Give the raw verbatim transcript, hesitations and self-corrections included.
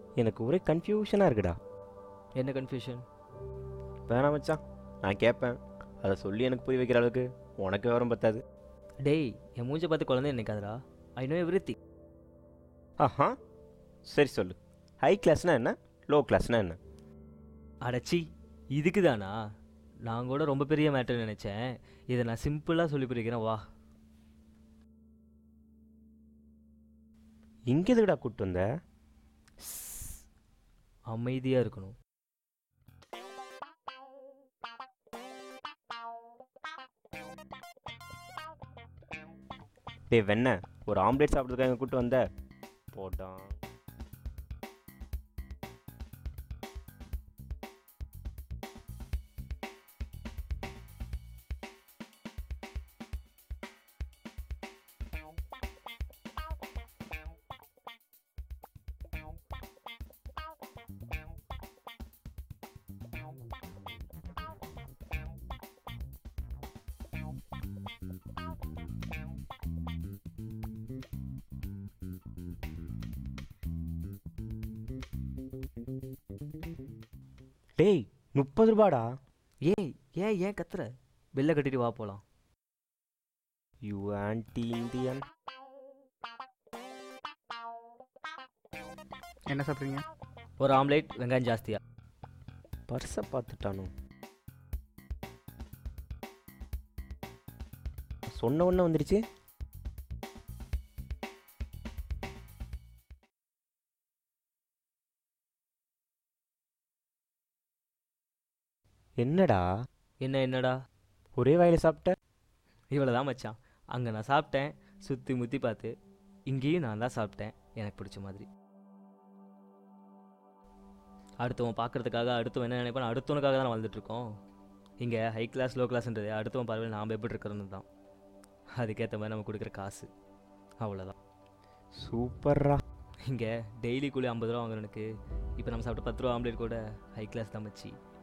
எனக்கு ஒரே கன்ஃபியூஷனாக இருக்குடா. என்ன கன்ஃபியூஷன்? வேணாம் மச்சான், நான் கேட்பேன். அதை சொல்லி எனக்கு புரிய வைக்கிற அளவுக்கு உனக்கு விவரம் பத்தாது. டேய், என் மூஞ்ச பார்த்து குழந்தை நினைக்காதடா. I know everything. ஆஹா, சரி சொல்லு. ஹை கிளாஸ்னா என்ன, லோ கிளாஸ்னா என்ன? அடச்சி, இதுக்கு தானா? நான் கூட ரொம்ப பெரிய மேட்டர் நினச்சேன். இதை நான் சிம்பிளாக சொல்லி புரிக்கிறேன் வா. இங்கே எதுக்குடா கூப்பிட்டு வந்த? அமைதியாக இருக்கணும். டே வெண்ண, ஒரு ஆம்லேட் சாப்பிட்றதுக்காக கூப்பிட்டு வந்த போட்டான். டேய், முப்பது ரூபாடா. ஏய், ஏன் ஏன் கத்துற? பில்லை கட்டிட்டு வா போகலாம். You anti Indian. என்ன சாப்பிட்றீங்க? ஒரு ஆம்லேட், வெங்காயம் ஜாஸ்தியா. பர்ஸை பார்த்துட்டானோ? சொன்ன ஒன்று வந்துடுச்சு. என்னடா? என்ன என்னடா? ஒரே வாயில சாப்பிட்ட? இவ்வளோ தான் மச்சான். அங்கே நான் சாப்பிட்டேன், சுற்றி முற்றி பார்த்து. இங்கேயும் நான் தான் சாப்பிட்டேன், எனக்கு பிடிச்ச மாதிரி. அடுத்தவன் பார்க்குறதுக்காக அடுத்தவன் என்ன நினைப்பான், அடுத்தவனுக்காக தான் வாழ்ந்துட்டுருக்கோம். இங்கே ஹை கிளாஸ் லோ கிளாஸ்ன்றது அடுத்தவன் பார்வையில் நாம் எப்படி இருக்கிறது தான். அதுக்கேற்ற மாதிரி நம்ம கொடுக்குற காசு, அவ்வளோதான். சூப்பர்ரா. இங்கே டெய்லி கூலி ஐம்பது ரூபா வாங்குறனுக்கு இப்போ நம்ம சாப்பிட்ட பத்து ரூபா ஆம்லேட் கூட ஹை கிளாஸ் தான் மச்சி.